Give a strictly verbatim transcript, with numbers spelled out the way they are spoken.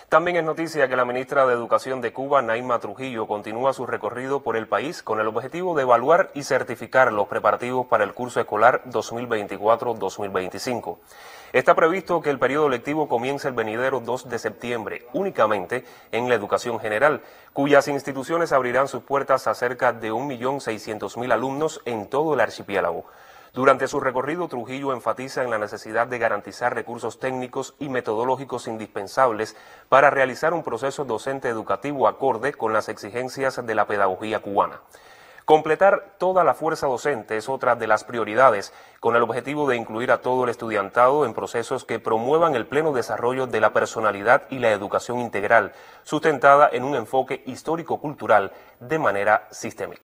También es noticia que la ministra de Educación de Cuba, Naima Trujillo, continúa su recorrido por el país con el objetivo de evaluar y certificar los preparativos para el curso escolar dos mil veinticuatro dos mil veinticinco. Está previsto que el periodo lectivo comience el venidero dos de septiembre, únicamente en la educación general, cuyas instituciones abrirán sus puertas a cerca de un millón seiscientos mil alumnos en todo el archipiélago. Durante su recorrido, Trujillo enfatiza en la necesidad de garantizar recursos técnicos y metodológicos indispensables para realizar un proceso docente educativo acorde con las exigencias de la pedagogía cubana. Completar toda la fuerza docente es otra de las prioridades, con el objetivo de incluir a todo el estudiantado en procesos que promuevan el pleno desarrollo de la personalidad y la educación integral, sustentada en un enfoque histórico-cultural de manera sistémica.